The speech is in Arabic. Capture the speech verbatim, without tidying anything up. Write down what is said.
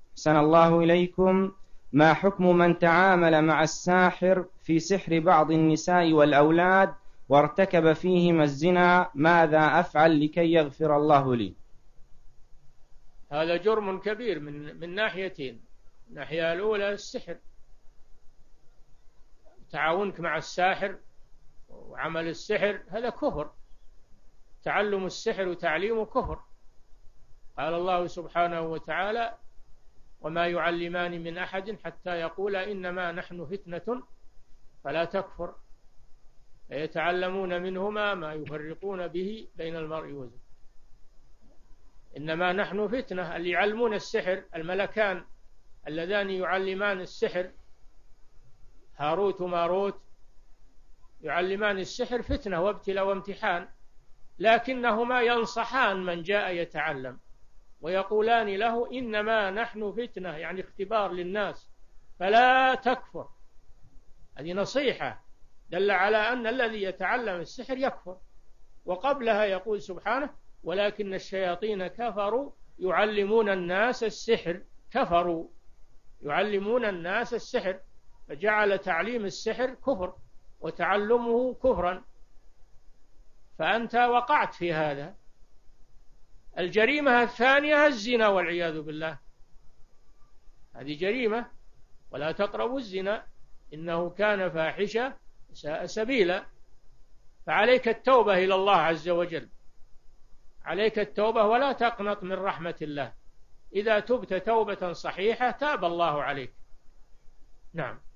أحسن الله إليكم. ما حكم من تعامل مع الساحر في سحر بعض النساء والأولاد وارتكب فيهما الزنا؟ ماذا أفعل لكي يغفر الله لي؟ هذا جرم كبير من من ناحيتين. الناحية الأولى السحر، تعاونك مع الساحر وعمل السحر هذا كفر، تعلم السحر وتعليمه كفر. قال الله سبحانه وتعالى: وما يعلمان من أحد حتى يقولا إنما نحن فتنة فلا تكفر، فيتعلمون منهما ما يفرقون به بين المرء وزوجه. إنما نحن فتنة، اللي يعلمون السحر الملكان اللذان يعلمان السحر هاروت وماروت، يعلمان السحر فتنة وابتلاء وامتحان، لكنهما ينصحان من جاء يتعلم ويقولان له إنما نحن فتنة، يعني اختبار للناس فلا تكفر. هذه نصيحة دل على أن الذي يتعلم السحر يكفر. وقبلها يقول سبحانه: ولكن الشياطين كفروا يعلمون الناس السحر. كفروا يعلمون الناس السحر، فجعل تعليم السحر كفر وتعلمه كفرا، فأنت وقعت في هذا. الجريمة الثانية الزنا والعياذ بالله، هذه جريمة، ولا تقربوا الزنا إنه كان فاحشة ساء سبيلا. فعليك التوبة إلى الله عز وجل، عليك التوبة ولا تقنط من رحمة الله. إذا تبت توبة صحيحة تاب الله عليك. نعم.